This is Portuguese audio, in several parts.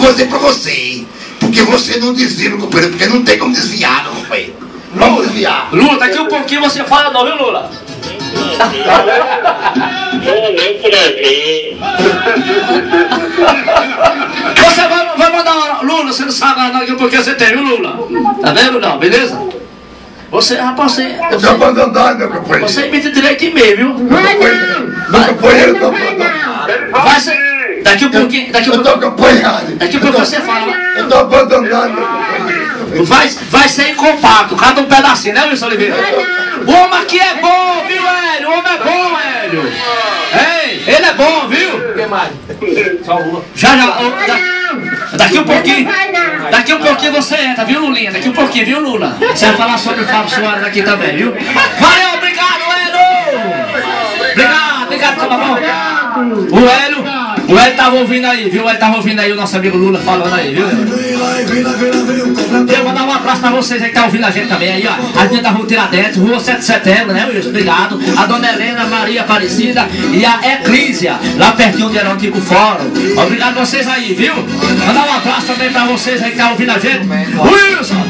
vou dizer pra você, porque você não desvia, meu companheiro, porque não tem como desviar, meu companheiro. Vamos desviar. Lula, daqui um pouquinho você fala não, viu, Lula? Você vai mandar, Lula, você não sabe não, daqui um pouquinho você tem, viu, Lula? Tá vendo, não? Beleza? Você, rapaz, você... Eu tô abandonado, meu companheiro. Você imita direito em meio, viu? Meu companheiro, eu tô abandonado. Vai ser... Daqui um pouquinho... Eu tô acompanhado. Daqui a pouco você fala. Eu tô abandonado, meu companheiro. Vai ser em compacto, cada um pedacinho, né, Wilson Oliveira? O homem aqui é bom, viu, Hélio? O homem é bom, Hélio. Ei, ele é bom, viu? O que mais? Já. Daqui um pouquinho você entra, viu, Lulinha? Daqui um pouquinho, viu, Lula? Você vai falar sobre o Fábio Soares aqui também, viu? Valeu, obrigado, Hélio! Obrigado, tá bom? O Hélio tava ouvindo aí, viu? O Hélio tava ouvindo aí o nosso amigo Lula falando aí, viu? Quero mandar um abraço pra vocês aí que tá ouvindo a gente também aí, ó. A gente da Rua Tiradentes, Rua 7 de Setembro, né, Wilson? Obrigado. A Dona Helena, Maria Aparecida e a Eclísia, lá pertinho onde era o antigo fórum. Obrigado a vocês aí, viu? Mandar um abraço também pra vocês aí que tá ouvindo a gente. Wilson!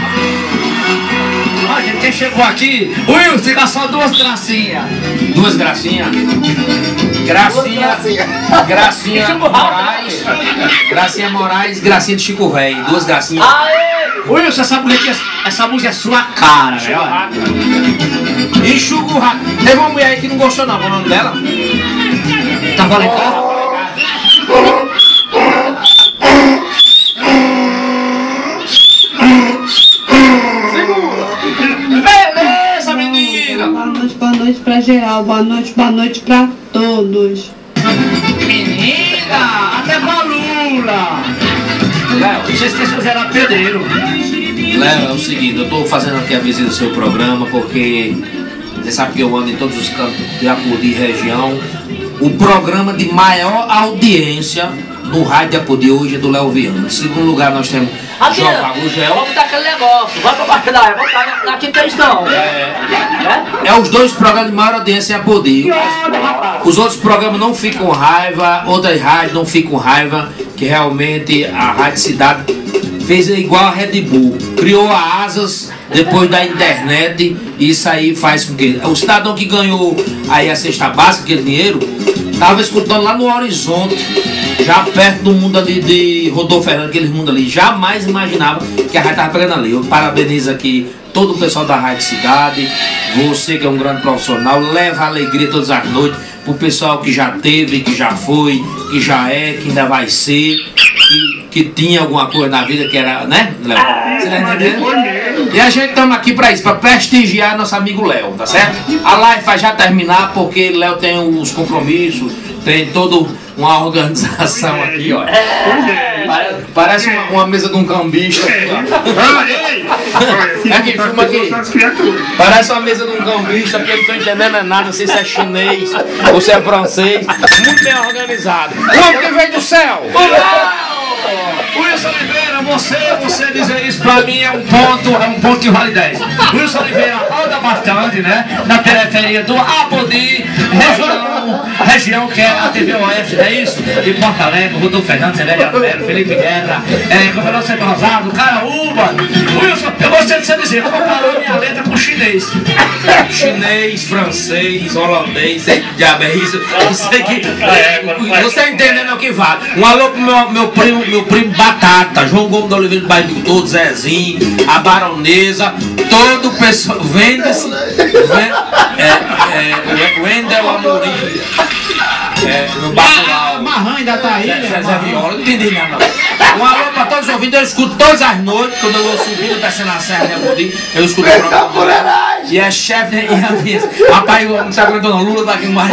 Ó, gente, quem chegou aqui? Wilson, fica só duas gracinhas. Duas gracinhas? Gracinha Moraes. Gracinha Moraes, Gracinha de Chico Velho. Duas gracinhas. Aê! Wilson, essa música é sua cara, velho. Enxuga o rato. Teve uma mulher aí que não gostou, não. Qual é o nome dela? Tá valendo cá? Beleza, menina! Boa noite pra geral, boa noite pra todos. Menina, até pra Lula! Léo, você esqueceu de gerar pedreiro. Léo, é o seguinte, eu tô fazendo aqui a visita do seu programa porque você sabe que eu ando em todos os cantos de Apodi região. O programa de maior audiência no rádio de Apodi hoje é do Léo Viana. Em segundo lugar nós temos João Pagugel. Vamos dar aquele negócio, vai pra baixo da área, vamos na quinta questão. É os dois programas de maior audiência em Apodi. Os outros programas não ficam com raiva, outras rádios não ficam com raiva, que realmente a Rádio Cidade fez igual a Red Bull, criou asas depois da internet, e isso aí faz com que o cidadão que ganhou aí a cesta básica, aquele dinheiro, estava escutando lá no horizonte, já perto do mundo ali de Rodolfo Fernando, aquele mundo ali, jamais imaginava que a rádio estava pegando ali. Eu parabenizo aqui todo o pessoal da Rádio Cidade, você que é um grande profissional, leva alegria todas as noites pro pessoal que já teve, que já foi, que já é, que ainda vai ser, que tinha alguma coisa na vida que era, né, Léo? Você tá entendendo? E a gente estamos aqui para isso, para prestigiar nosso amigo Léo, tá certo? A live vai já terminar porque Léo tem os compromissos, tem toda uma organização aqui, ó. Parece uma mesa de um cambista. Aqui, filma aqui. Parece uma mesa de um cambista, porque eu não estou entendendo nada, não sei se é chinês ou se é francês. Muito bem organizado. O homem que veio do céu! Wilson Oliveira, você dizer isso pra mim é um ponto que vale 10. Wilson Oliveira anda bastante, né? Na periferia do Apodi, região que é a TV Oeste, não é isso? De Porto Alegre, Rodolfo Fernando, Severo Alvero, Felipe Guerra, Governador Centro Rosado, Caraúba. Wilson, eu gostei de você dizer, comparou minha letra com chinês. Chinês, francês, holandês, diabo é isso? Você tá entendendo o que vale. Um alô pro meu primo Batata, João Gomes da Oliveira do Bairro do Todo, Zezinho, a Baronesa, todo o pessoal, vende-se, Wendel Amorim, no Baculau. Marrão ainda tá aí, Zé Viola, não entendi nada. Um alô pra todos os ouvintes, eu escuto todas as noites, quando eu vou subindo, descendo a serra, eu escuto o programa. E é chefe e avisa. Rapaz, não se aguentou não, Lula tá aqui mais.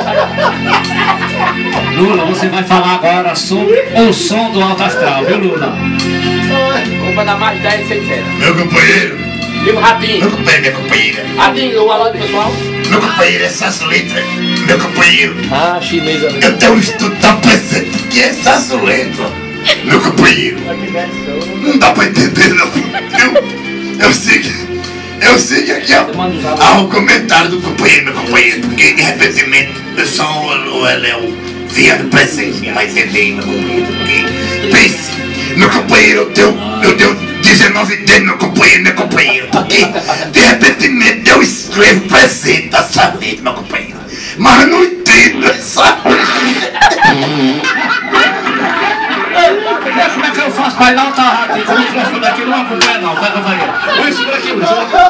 Lula, você vai falar agora sobre o som do Alto Astral, viu, Lula? Culpa da mais 10 600. Meu companheiro. E o Ratinho? Meu companheiro, minha companheira. Ratinho, o alô do pessoal? Meu companheiro, essas letras. Meu companheiro. Ah, chinês ali. Eu tenho um estudo tão presente que essas letras. Meu companheiro. Não dá pra entender, não. Eu sei que aqui há um comentário do companheiro, meu companheiro, porque de repente eu sou o Léo Viano presente, vai entender, meu companheiro, porque pense. tenho 19 anos, meu companheiro, porque de repente eu escrevo presente da saleta, meu companheiro. Mas eu não entendo essa. Como é que eu faço pra ir lá, tá? Com o microfone daqui não acompanha não, pega vai. Isso por aqui,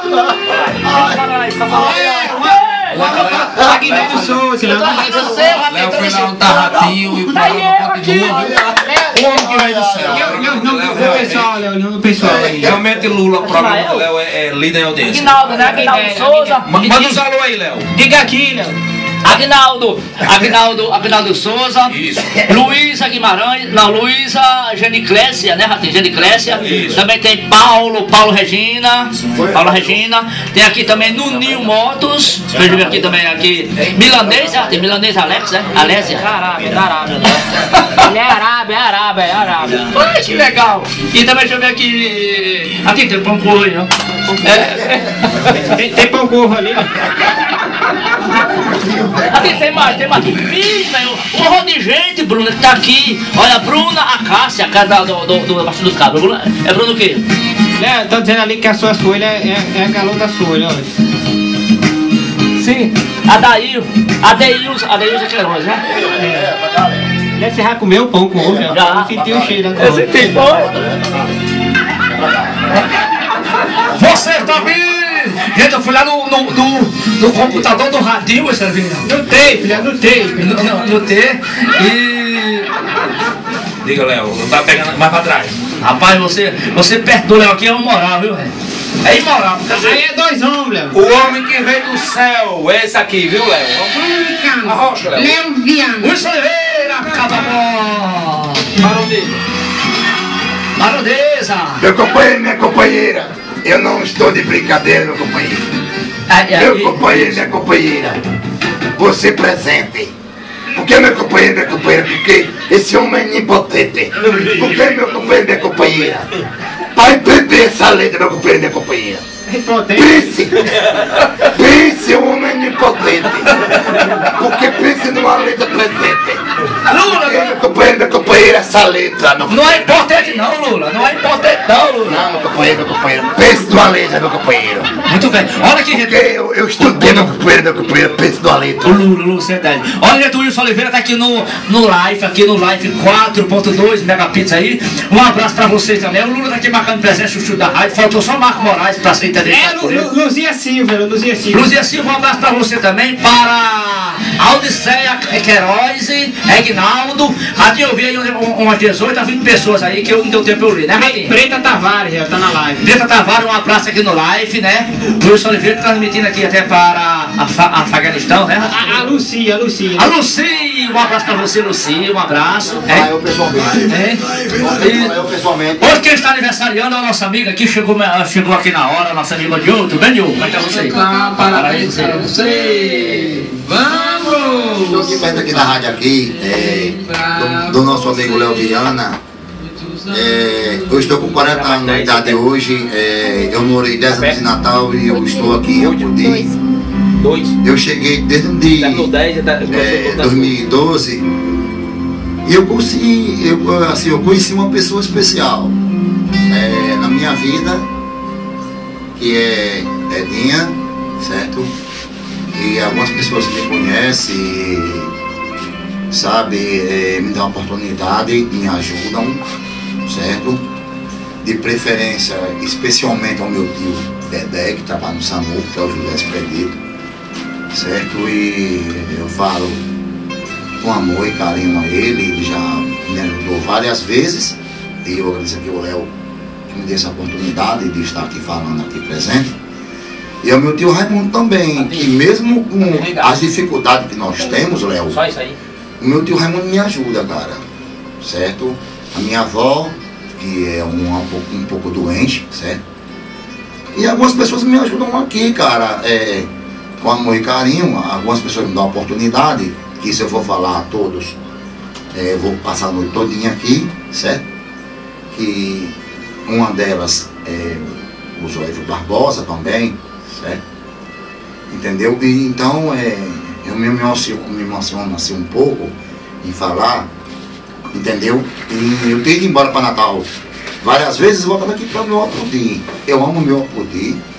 Aguinaldo Souza, Léo foi lá no Tarratinho e o programa continua, viu? O homem que vem do céu. Olhando o pessoal aí. Realmente Lula, o programa do Léo é líder em audiência. Aguinaldo, né? Aguinaldo Souza. Manda uns alô aí, Léo. Diga aqui, Léo. Aguinaldo Souza. Isso. Luísa Guimarães. Não, Luísa Geniclésia, né, Ratinho? Geniclésia. Isso. Também tem Paulo Regina. Paulo Regina. Tem aqui também Nuninho Motos. Deixa eu ver aqui também. Aqui. Milanês, tem Milanês Alex, né? Alésia. Arábia. Ele é Arábia. Ai, que legal. E também deixa eu ver aqui. Aqui tem pão com olho, né? Tem pão com ovo ali. Aqui tem mais. Ih, velho, um monte de gente, Bruna, que tá aqui. Olha, Bruna Acácia, a casa do Baixo dos Cabos. É Bruna o quê? Léo, tô dizendo ali que a sua Suelha é a garota Suelha, olha. Sim, Adeilza Queiroz, né? Léo, você já comeu pão com ovo, Léo? Já. Eu senti o cheiro Eu senti, foi. Você tá vindo! Gente, eu fui lá no computador do Ratinho, Estevinho. No tape. No T. E... Diga, Léo, não tá pegando mais pra trás. Rapaz, você perto do Léo aqui é imoral, viu, velho? É imoral. Aí é dois homens, Léo. O homem que veio do céu, esse aqui, viu, Léo? A rocha, Léo. Léo Viana. Luiz Oliveira, Cababó. Marodeza. Meu companheiro, minha companheira, eu não estou de brincadeira, meu companheiro. Meu companheiro, minha companheira, você presente. Por que meu companheiro, minha companheira? Porque esse homem é impotente. Por que meu companheiro, minha companheira? Para entender essa letra, meu companheiro, minha companheira. Pense, o homem é impotente. Porque pense numa letra presente. Lula, Meu companheiro, minha companheira, essa letra. não é importante não, Lula. Não é importante não, Lula. Não, meu companheiro, pense numa letra, meu companheiro. Muito bem. Olha aqui, Porque eu estudei, meu companheiro, pense numa letra. Lula, verdade. Olha, gente, o Wilson Oliveira tá aqui no live 4.2 megapixels aí. Um abraço pra vocês também. O Lula tá aqui marcando presença, o chuchu da rádio. Faltou só Marco Moraes pra ser entender. Luzia Silva. Luzia Silva, um abraço pra você também. Para Audiceia Queiroz, Reginaldo. Ratinho, eu vi aí umas 18 a 20 pessoas aí que eu não deu tempo pra eu ler, né, Ratinho? Preta Tavares, já tá na live. Preta Tavares, um abraço aqui no live, né? Wilson Oliveira transmitindo aqui até para Afeganistão, né? A Lucia. A Lucia, um abraço pra você, Lucia, um abraço. Eu pessoalmente. Eu pessoalmente. Hoje quem está aniversariando é a nossa amiga que chegou aqui na hora, nossa amiga Diogo. Tudo bem, Diogo? Como é que tá você? Parabéns para você. Vamos! Estou aqui perto aqui da rádio aqui, do nosso amigo Léo Viana. Eu estou com 40 anos de idade hoje. Eu morei 10 anos em Natal e eu estou aqui, eu pude. Eu cheguei desde 2012 e eu conheci uma pessoa especial na minha vida, que é Edinha, certo? E algumas pessoas me conhecem, sabe, me dão uma oportunidade, me ajudam, certo? De preferência, especialmente ao meu tio Dedé, que trabalha no SAMU, que é o José Expedito, certo? E eu falo com amor e carinho a ele já me ajudou várias vezes, e eu agradeço aqui ao Léo que me deu essa oportunidade de estar aqui falando, aqui presente. E ao meu tio Raimundo também, que mesmo com as dificuldades que nós temos, Léo, Só isso aí. o meu tio Raimundo me ajuda, cara, certo? A minha avó, que é um pouco doente, certo? E algumas pessoas me ajudam aqui, cara, com amor e carinho. Algumas pessoas me dão a oportunidade, que se eu for falar a todos, eu vou passar a noite todinha aqui, certo? Que uma delas é o Joelho Barbosa também, certo? Entendeu? E então eu me emociono assim um pouco em falar, entendeu? E eu tenho ido embora para Natal várias vezes voltando aqui para o meu Apodi. Eu amo o meu Apodi.